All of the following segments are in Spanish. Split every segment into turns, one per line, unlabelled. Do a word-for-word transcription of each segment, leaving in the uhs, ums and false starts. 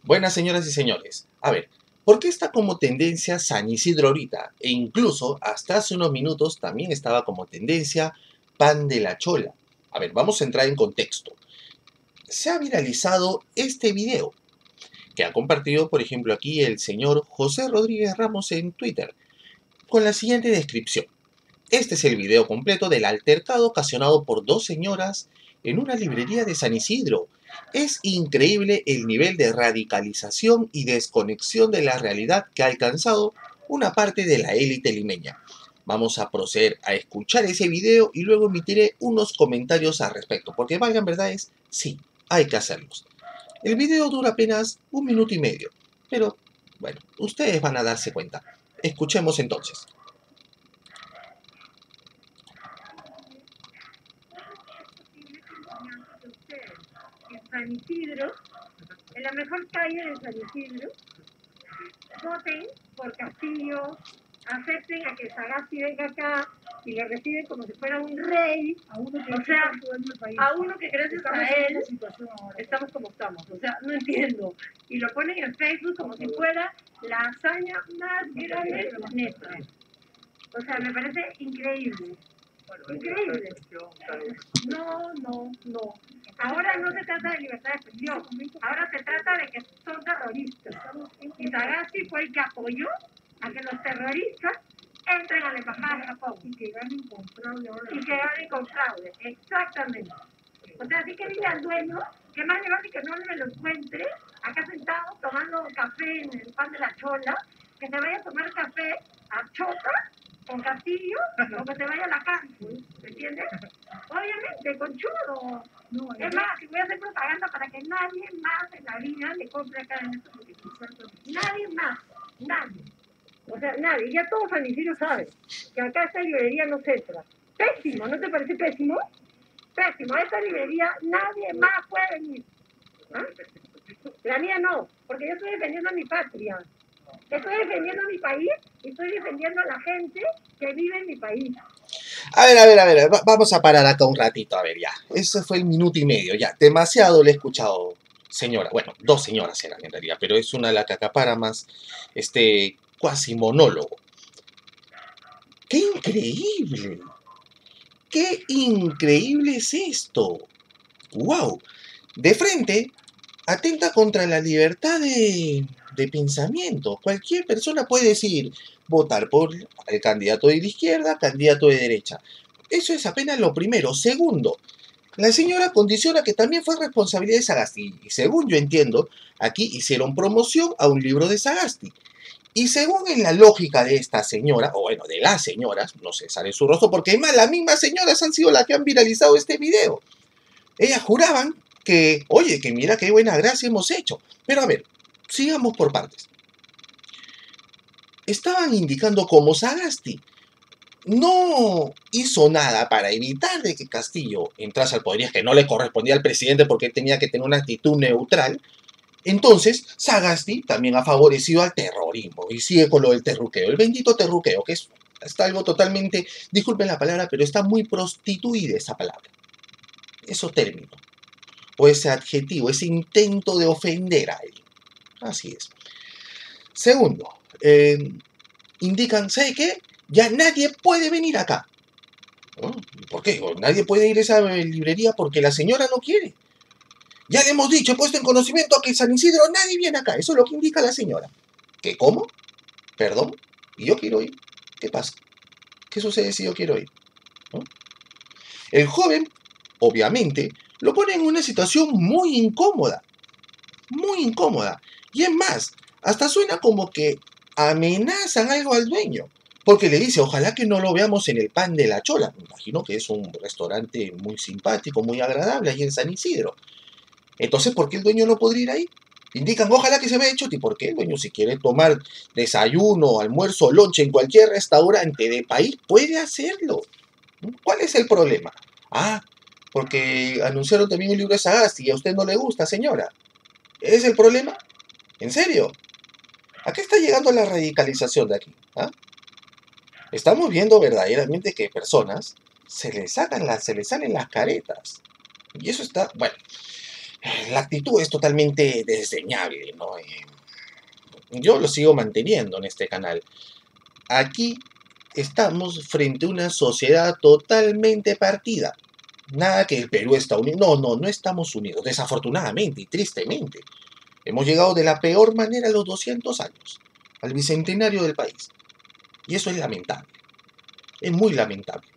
Buenas señoras y señores. A ver, ¿por qué está como tendencia San Isidro ahorita? E incluso hasta hace unos minutos también estaba como tendencia Pan de la Chola. A ver, vamos a entrar en contexto. Se ha viralizado este video que ha compartido, por ejemplo, aquí el señor José Rodríguez Ramos en Twitter, con la siguiente descripción. Este es el video completo del altercado ocasionado por dos señoras en una librería de San Isidro. Es increíble el nivel de radicalización y desconexión de la realidad que ha alcanzado una parte de la élite limeña. Vamos a proceder a escuchar ese video y luego emitiré unos comentarios al respecto, porque valgan verdades, sí, hay que hacerlos. El video dura apenas un minuto y medio, pero bueno, ustedes van a darse cuenta. Escuchemos entonces.
En San Isidro, en la mejor calle de San Isidro, voten por Castillo, acepten a que Sagasti venga acá y le reciben como si fuera un rey, a uno que, o sea, a uno que gracias estamos a él estamos como estamos, o sea, no entiendo. Y lo ponen en Facebook como si fuera la hazaña más grande de neta. O sea, me parece increíble. Increíble. No, no, no. Ahora no se trata de libertad de expresión, ahora se trata de que son terroristas. Y Sagasti fue el que apoyó a que los terroristas entren a la embajada de Japón. Y que ganen con fraude ahora. Y que ganen con fraude, exactamente. O sea, así que diga al dueño, que más le vale que no me lo encuentre, acá sentado tomando café en el Pan de la Chola, que se vaya a tomar café a Chota, con Castillo, o que se vaya a la cárcel, ¿me entiendes? Obviamente, conchudo. No, es más, si voy a hacer propaganda para que nadie más en la vida le compre acá en estos sitios. Nadie más, nadie. O sea, nadie. Ya todo San Isidro sabe que acá esta librería no se entra. Pésimo, ¿no te parece pésimo? Pésimo. A esta librería nadie más puede venir. ¿Ah? La mía no, porque yo estoy defendiendo a mi patria. Estoy defendiendo a mi país y estoy defendiendo a la gente que vive en mi país.
A ver, a ver, a ver, va vamos a parar acá un ratito, a ver, ya. Ese fue el minuto y medio, ya. Demasiado le he escuchado, señora. Bueno, dos señoras eran en realidad, pero es una la que acapara más este cuasi monólogo. ¡Qué increíble! ¡Qué increíble es esto! ¡Wow! De frente, atenta contra la libertad de, de pensamiento. Cualquier persona puede decir, votar por el candidato de la izquierda, candidato de derecha. Eso es apenas lo primero. Segundo, la señora condiciona que también fue responsabilidad de Sagasti. Y según yo entiendo, aquí hicieron promoción a un libro de Sagasti. Y según en la lógica de esta señora, o bueno, de las señoras, no se sale su rostro, porque además las mismas señoras han sido las que han viralizado este video. Ellas juraban que, oye, que mira qué buena gracia hemos hecho. Pero a ver, sigamos por partes. Estaban indicando cómo Sagasti no hizo nada para evitar de que Castillo entrase al poder, y es que no le correspondía al presidente porque él tenía que tener una actitud neutral. Entonces, Sagasti también ha favorecido al terrorismo y sigue con lo del terruqueo, el bendito terruqueo, que es está algo totalmente, disculpen la palabra, pero está muy prostituida esa palabra, esos términos, o ese adjetivo, ese intento de ofender a él. Así es. Segundo, eh, indican, ¿sabe qué? Ya nadie puede venir acá. ¿No? ¿Por qué? Nadie puede ir a esa librería porque la señora no quiere. Ya le hemos dicho, he puesto en conocimiento que San Isidro nadie viene acá. Eso es lo que indica la señora. ¿Qué? ¿Cómo? ¿Perdón? ¿Y yo quiero ir? ¿Qué pasa? ¿Qué sucede si yo quiero ir? ¿No? El joven, obviamente, lo pone en una situación muy incómoda. Muy incómoda. Y es más, hasta suena como que amenazan algo al dueño. Porque le dice, ojalá que no lo veamos en el Pan de la Chola. Me imagino que es un restaurante muy simpático, muy agradable ahí en San Isidro. Entonces, ¿por qué el dueño no podría ir ahí? Indican, ojalá que se vea hecho. ¿Y por qué el dueño, si quiere tomar desayuno, almuerzo, lonche en cualquier restaurante del país, puede hacerlo? ¿Cuál es el problema? Ah, porque anunciaron también un libro de Sagasti y a usted no le gusta, señora. ¿Es el problema? ¿En serio? ¿A qué está llegando la radicalización de aquí? ¿Ah? Estamos viendo verdaderamente que personas se les sacan las, se les salen las caretas. Y eso está, bueno, la actitud es totalmente desdeñable, ¿no? Eh, yo lo sigo manteniendo en este canal. Aquí estamos frente a una sociedad totalmente partida. Nada que el Perú está unido. No, no, no estamos unidos, desafortunadamente y tristemente. Hemos llegado de la peor manera a los doscientos años, al bicentenario del país. Y eso es lamentable, es muy lamentable.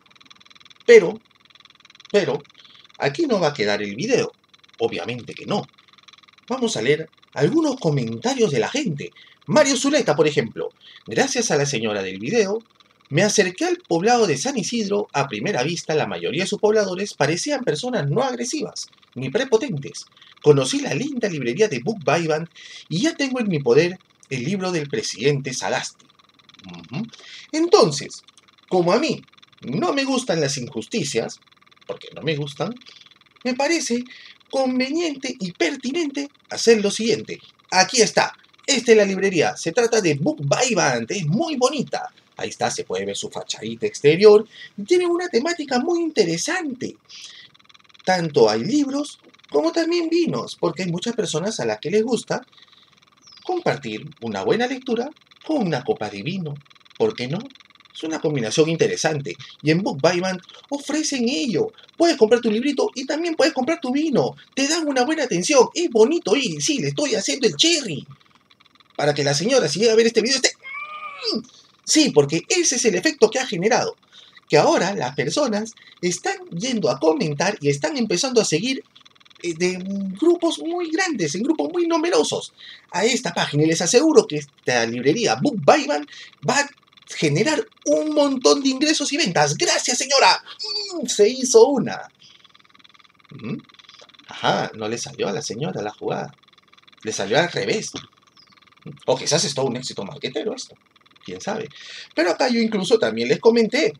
Pero, pero, aquí no va a quedar el video. Obviamente que no. Vamos a leer algunos comentarios de la gente. Mario Zuleta, por ejemplo. Gracias a la señora del video, me acerqué al poblado de San Isidro. A primera vista, la mayoría de sus pobladores parecían personas no agresivas ni prepotentes. Conocí la linda librería de Book Byban y ya tengo en mi poder el libro del presidente Sagasti. Uh-huh. Entonces, como a mí no me gustan las injusticias, porque no me gustan, me parece conveniente y pertinente hacer lo siguiente. Aquí está. Esta es la librería. Se trata de Book Byban. Es muy bonita. Ahí está, se puede ver su fachadita exterior. Tiene una temática muy interesante. Tanto hay libros como también vinos, porque hay muchas personas a las que les gusta compartir una buena lectura con una copa de vino. ¿Por qué no? Es una combinación interesante. Y en Book Byban ofrecen ello. Puedes comprar tu librito y también puedes comprar tu vino. Te dan una buena atención. Es bonito y sí, le estoy haciendo el cherry. Para que la señora, si llega a ver este video, esté... Sí, porque ese es el efecto que ha generado. Que ahora las personas están yendo a comentar y están empezando a seguir de grupos muy grandes, en grupos muy numerosos, a esta página. Y les aseguro que esta librería Book Byban va a generar un montón de ingresos y ventas. ¡Gracias, señora! Mm, se hizo una. ¿Mm? Ajá, no le salió a la señora la jugada. Le salió al revés. O quizás es todo un éxito marquetero esto. Quién sabe. Pero acá yo incluso también les comenté.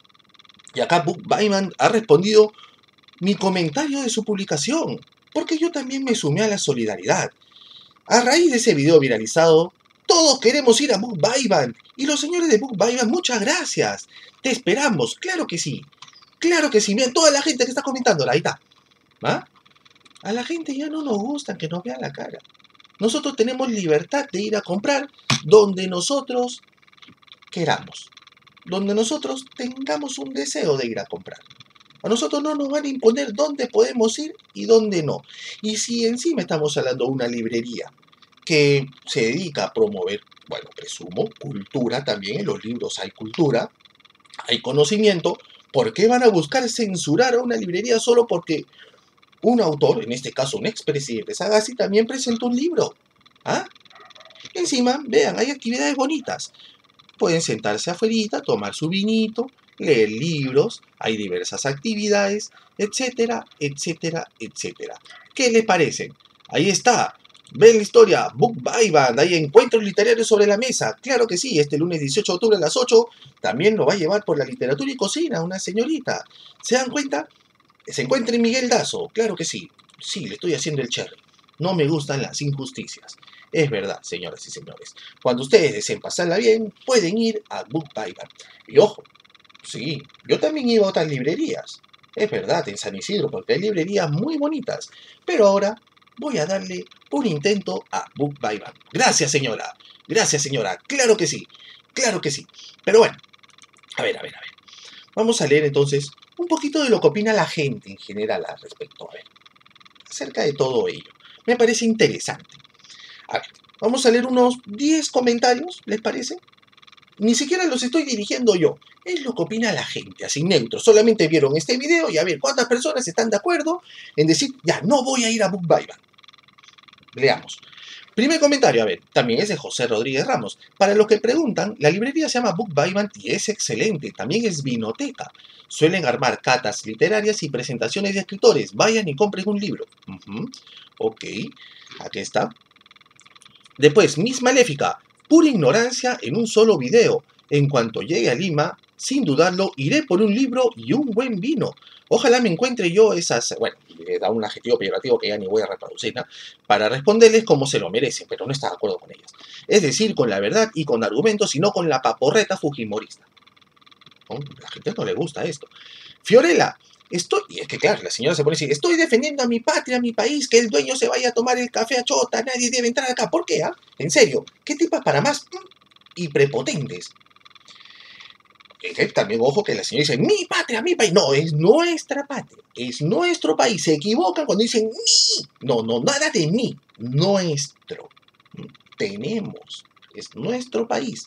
Y acá Book Byban ha respondido mi comentario de su publicación. Porque yo también me sumé a la solidaridad. A raíz de ese video viralizado, todos queremos ir a Book Byban. Y los señores de Book Byban, muchas gracias. Te esperamos, claro que sí. Claro que sí. Miren, toda la gente que está comentando, ahí está. ¿Ah? A la gente ya no nos gusta que nos vean la cara. Nosotros tenemos libertad de ir a comprar donde nosotros queramos. Donde nosotros tengamos un deseo de ir a comprar. A nosotros no nos van a imponer dónde podemos ir y dónde no. Y si encima estamos hablando de una librería que se dedica a promover, bueno, presumo, cultura también, en los libros hay cultura, hay conocimiento, ¿por qué van a buscar censurar a una librería solo porque un autor, en este caso un expresidente Sagasti, también presentó un libro? ¿Ah? Encima, vean, hay actividades bonitas. Pueden sentarse afuera, tomar su vinito, leer libros, hay diversas actividades, etcétera, etcétera, etcétera. ¿Qué les parece? Ahí está. Ven la historia, Book Byban, hay encuentros literarios sobre la mesa. Claro que sí, este lunes dieciocho de octubre a las ocho también lo va a llevar por la literatura y cocina una señorita. ¿Se dan cuenta? Se encuentra en Miguel Dazo, claro que sí. Sí, le estoy haciendo el cherry. No me gustan las injusticias. Es verdad, señoras y señores. Cuando ustedes deseen pasarla bien, pueden ir a Book Byban. Y ojo, sí, yo también iba a otras librerías. Es verdad, en San Isidro, porque hay librerías muy bonitas. Pero ahora voy a darle un intento a Book Byban. Gracias, señora. Gracias, señora. Claro que sí. Claro que sí. Pero bueno, a ver, a ver, a ver. Vamos a leer entonces un poquito de lo que opina la gente en general al respecto. A ver, acerca de todo ello. Me parece interesante. A ver, vamos a leer unos diez comentarios, ¿les parece? Ni siquiera los estoy dirigiendo yo. Es lo que opina la gente, así neutro. Solamente vieron este video y a ver cuántas personas están de acuerdo en decir, ya, no voy a ir a Book Byban. Leamos. Primer comentario, a ver, también es de José Rodríguez Ramos. Para los que preguntan, la librería se llama Book Byban y es excelente. También es vinoteca. Suelen armar catas literarias y presentaciones de escritores. Vayan y compren un libro. Uh-huh. Ok, aquí está. Después, Miss Maléfica. Pura ignorancia en un solo video. En cuanto llegue a Lima, sin dudarlo, iré por un libro y un buen vino. Ojalá me encuentre yo esas... Bueno, le da un adjetivo peyorativo que ya ni voy a reproducir, ¿no? Para responderles como se lo merecen, pero no está de acuerdo con ellas. Es decir, con la verdad y con argumentos, y no con la paporreta fujimorista. ¿No? La gente no le gusta esto. Fiorella. Estoy, y es que claro, la señora se pone a decir, estoy defendiendo a mi patria, a mi país, que el dueño se vaya a tomar el café a chota, nadie debe entrar acá. ¿Por qué? Ah? En serio, ¿qué tipas para más y prepotentes? Que también, ojo, que la señora dice, mi patria, mi país. No, es nuestra patria, es nuestro país. Se equivocan cuando dicen mi. No, no, nada de mi, nuestro. Tenemos, es nuestro país.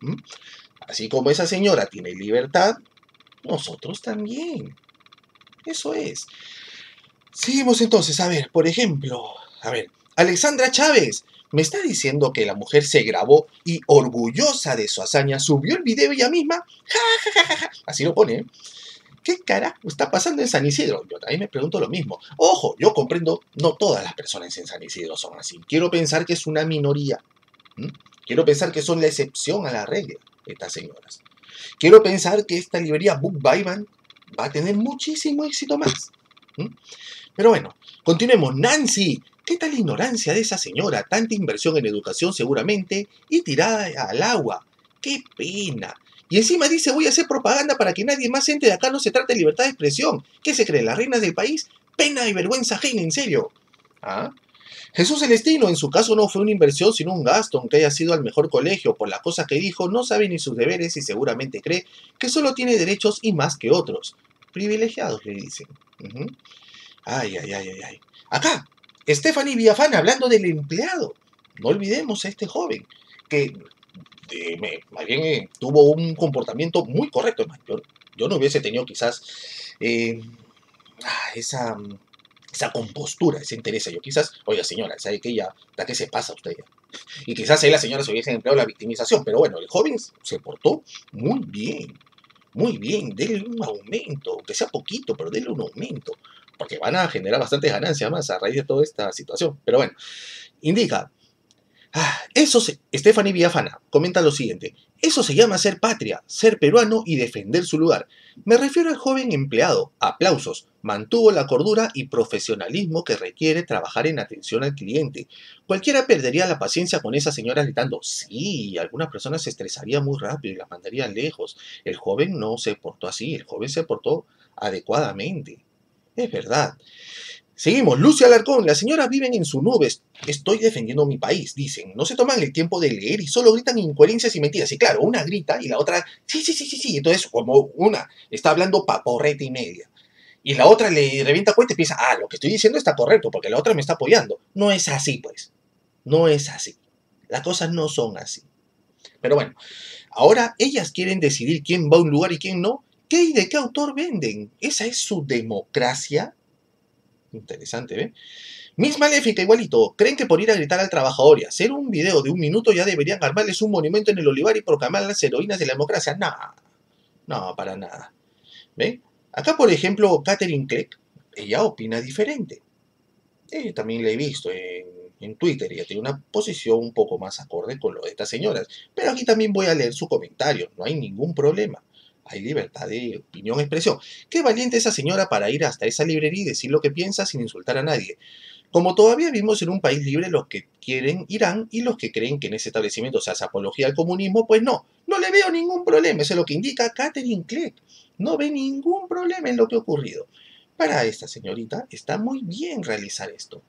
Así como esa señora tiene libertad, nosotros también. Eso es. Seguimos entonces, a ver, por ejemplo, a ver, Alexandra Chávez me está diciendo que la mujer se grabó y orgullosa de su hazaña subió el video ella misma. Ja, ja, ja, ja, ja. Así lo pone, ¿eh? ¿Qué carajo está pasando en San Isidro? Yo también me pregunto lo mismo. Ojo, yo comprendo, no todas las personas en San Isidro son así. Quiero pensar que es una minoría. ¿Mm? Quiero pensar que son la excepción a la regla, estas señoras. Quiero pensar que esta librería Book Byman va a tener muchísimo éxito más. ¿Mm? Pero bueno, continuemos. Nancy, ¿qué tal la ignorancia de esa señora? Tanta inversión en educación seguramente y tirada al agua. ¡Qué pena! Y encima dice, voy a hacer propaganda para que nadie más entre de acá, no se trata de libertad de expresión. ¿Qué se cree? ¿Las reinas del país? Pena y vergüenza ajena, en serio. ¿Ah? Jesús Celestino, en su caso no fue una inversión sino un gasto, aunque haya sido al mejor colegio. Por las cosas que dijo, no sabe ni sus deberes y seguramente cree que solo tiene derechos y más que otros. Privilegiados, le dicen. Uh-huh. Ay, ay, ay, ay, ay. Acá, Stephanie Villafana hablando del empleado. No olvidemos a este joven que eh, me, más bien eh, tuvo un comportamiento muy correcto. Yo, yo no hubiese tenido quizás eh, esa, esa compostura, ese interés. Yo quizás, oiga señora, ¿sabe qué? Ya, ¿a qué se pasa usted ya? Y quizás ahí la señora se hubiese empleado la victimización, pero bueno, el joven se portó muy bien. Muy bien, denle un aumento, aunque sea poquito, pero denle un aumento, porque van a generar bastantes ganancias más a raíz de toda esta situación. Pero bueno, indica, ah, eso se, Stephanie Villafana comenta lo siguiente, eso se llama ser patria, ser peruano y defender su lugar. Me refiero al joven empleado, aplausos, mantuvo la cordura y profesionalismo que requiere trabajar en atención al cliente. Cualquiera perdería la paciencia con esa señora gritando, sí, algunas personas se estresarían muy rápido y las mandarían lejos. El joven no se portó así, el joven se portó adecuadamente. Es verdad. Seguimos, Lucia Alarcón, las señoras viven en sus nubes. Estoy defendiendo mi país, dicen. No se toman el tiempo de leer y solo gritan incoherencias y mentiras. Y claro, una grita y la otra, sí, sí, sí, sí, sí. Entonces, como una está hablando paporreta y media. Y la otra le revienta cuenta y piensa, ah, lo que estoy diciendo está correcto porque la otra me está apoyando. No es así, pues. No es así. Las cosas no son así. Pero bueno, ahora ellas quieren decidir quién va a un lugar y quién no. ¿Qué y de qué autor venden? ¿Esa es su democracia? Interesante, ¿ve? Miss Maléfica, igualito. ¿Creen que por ir a gritar al trabajador y hacer un video de un minuto ya deberían armarles un monumento en el olivar y proclamar las heroínas de la democracia? No, no, para nada. ¿Ve? Acá, por ejemplo, Catherine Kleck, ella opina diferente. Eh, también la he visto en, en Twitter. Ella tiene una posición un poco más acorde con lo de estas señoras. Pero aquí también voy a leer su comentario. No hay ningún problema. Hay libertad de opinión, expresión. Qué valiente esa señora para ir hasta esa librería y decir lo que piensa sin insultar a nadie. Como todavía vivimos en un país libre, los que quieren irán y los que creen que en ese establecimiento se hace apología al comunismo, pues no. No le veo ningún problema. Eso es lo que indica Catherine Kleck. No ve ningún problema en lo que ha ocurrido. Para esta señorita está muy bien realizar esto.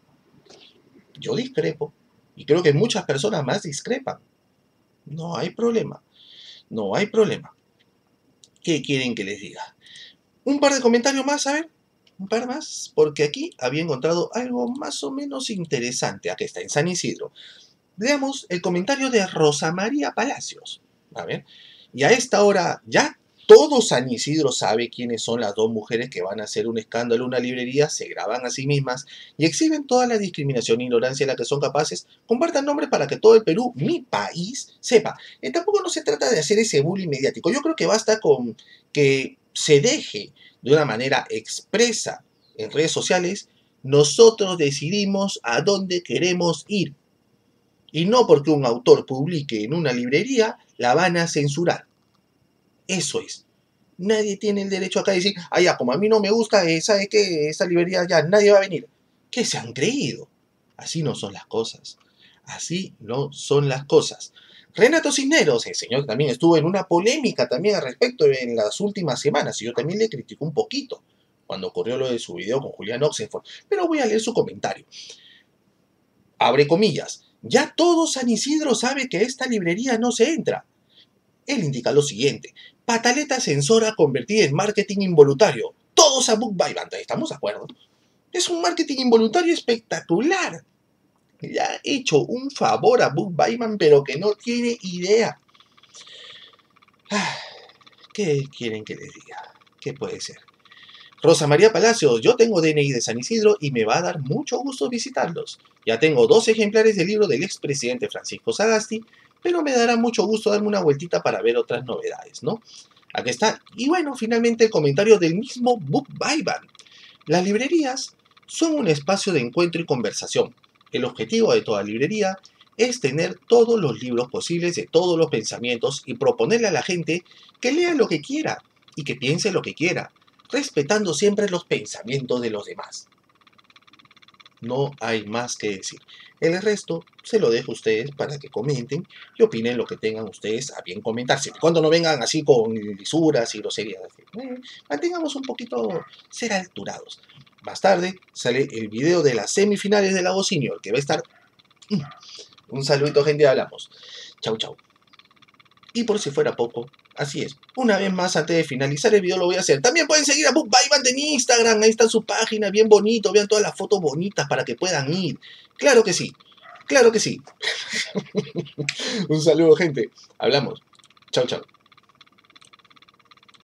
Yo discrepo. Y creo que muchas personas más discrepan. No hay problema. No hay problema. ¿Qué quieren que les diga? Un par de comentarios más, a ver. Un par más. Porque aquí había encontrado algo más o menos interesante. Aquí está, en San Isidro. Veamos el comentario de Rosa María Palacios. A ver. Y a esta hora ya todo San Isidro sabe quiénes son las dos mujeres que van a hacer un escándalo en una librería, se graban a sí mismas y exhiben toda la discriminación e ignorancia de la que son capaces. Compartan nombres para que todo el Perú, mi país, sepa. Y tampoco no se trata de hacer ese bullying mediático. Yo creo que basta con que se deje de una manera expresa en redes sociales. Nosotros decidimos a dónde queremos ir. Y no porque un autor publique en una librería, la van a censurar. Eso es. Nadie tiene el derecho acá a decir, ah, ya, como a mí no me gusta, ¿sabe qué? Esa librería ya nadie va a venir. ¿Qué se han creído? Así no son las cosas. Así no son las cosas. Renato Cisneros, el señor también estuvo en una polémica también al respecto en las últimas semanas y yo también le critico un poquito. cuando ocurrió lo de su video con Julián Oxenford, pero voy a leer su comentario. Abre comillas. Ya todo San Isidro sabe que a esta librería no se entra. Él indica lo siguiente. Pataleta censora convertida en marketing involuntario. Todos a Book Byman, ¿estamos de acuerdo? Es un marketing involuntario espectacular. Le ha hecho un favor a Book Byman, pero que no tiene idea. ¿Qué quieren que les diga? ¿Qué puede ser? Rosa María Palacios, yo tengo D N I de San Isidro y me va a dar mucho gusto visitarlos. Ya tengo dos ejemplares del libro del expresidente Francisco Sagasti, pero me dará mucho gusto darme una vueltita para ver otras novedades, ¿no? Aquí está. Y bueno, finalmente el comentario del mismo Book Byman. Las librerías son un espacio de encuentro y conversación. El objetivo de toda librería es tener todos los libros posibles de todos los pensamientos y proponerle a la gente que lea lo que quiera y que piense lo que quiera, respetando siempre los pensamientos de los demás. No hay más que decir. El resto se lo dejo a ustedes para que comenten y opinen lo que tengan ustedes a bien comentar. Siempre cuando no vengan así con lisuras y groserías. Eh, mantengamos un poquito ser alturados. Más tarde sale el video de las semifinales de la Voz Senior, que va a estar... Un saludito, gente, hablamos. Chau, chau. Y por si fuera poco, así es. Una vez más, antes de finalizar el video lo voy a hacer. También pueden seguir a Book Byman en Instagram. Ahí está su página, bien bonito. Vean todas las fotos bonitas para que puedan ir. Claro que sí. Claro que sí. Un saludo, gente. Hablamos. Chau, chau.